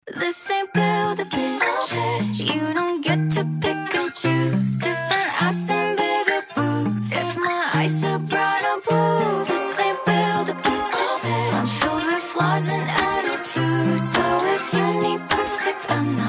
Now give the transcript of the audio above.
This ain't build a bitch. You don't get to pick and choose. Different ass and bigger boobs. If my eyes are brown or blue, this ain't build a bitch. I'm filled with flaws and attitude. So if you need perfect, I'm not.